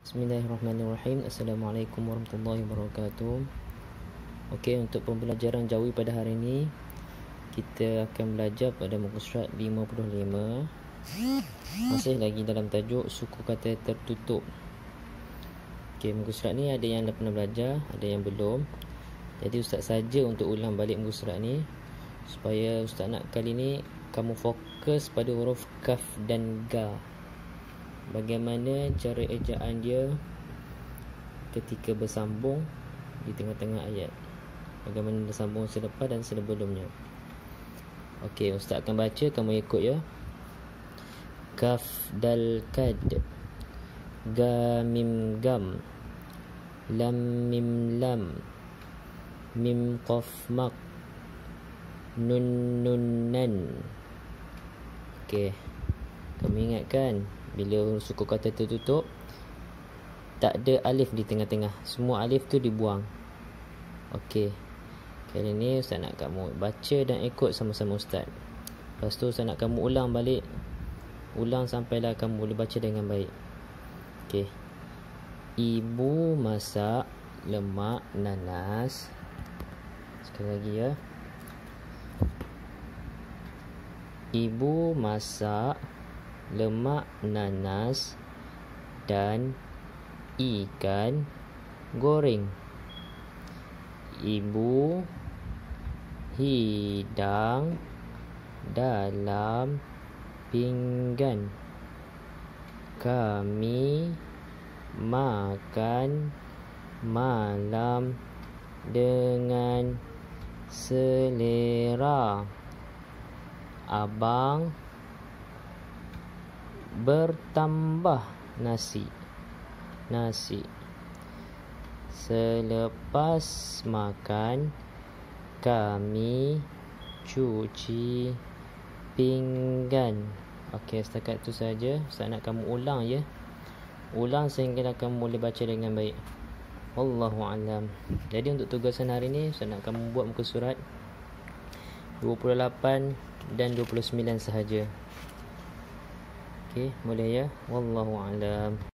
Bismillahirrahmanirrahim. Assalamualaikum warahmatullahi wabarakatuh. Okey, untuk pembelajaran jawi pada hari ini, kita akan belajar pada muka surat 55. Masih lagi dalam tajuk suku kata tertutup. Okey, muka surat ni ada yang dah pernah belajar, ada yang belum. Jadi ustaz saja untuk ulang balik muka surat ni, supaya ustaz nak kali ni kamu fokus pada huruf kaf dan ga. Bagaimana cara ejaan dia ketika bersambung di tengah-tengah ayat, bagaimana bersambung selepas dan sebelumnya. Okey, ustaz akan baca, kamu ikut ya. Kaf dal kad, ga mim gam, lam mim lam, mim qaf mak, nun nun nan. Okey, kamu ingatkan bila suku kata tertutup tak ada alif di tengah-tengah, semua alif tu dibuang. Okey, kali ni ustaz nak kamu baca dan ikut sama-sama ustaz. Lepas tu ustaz nak kamu ulang balik, ulang sampailah kamu boleh baca dengan baik. Okey, ibu masak lemak nanas. Sekali lagi ya. Ibu masak lemak nanas dan ikan goreng. Ibu hidang dalam pinggan. Kami makan malam dengan selera. Abang bertambah nasi. Selepas makan kami cuci pinggan. Okey, setakat tu saja. Ustaz nak kamu ulang ya. Ulang sehingga kamu boleh baca dengan baik. Wallahu alam. Jadi untuk tugasan hari ni, Ustaz nak kamu buat muka surat 28 dan 29 sahaja. Okey, boleh ya. Wallahu alam.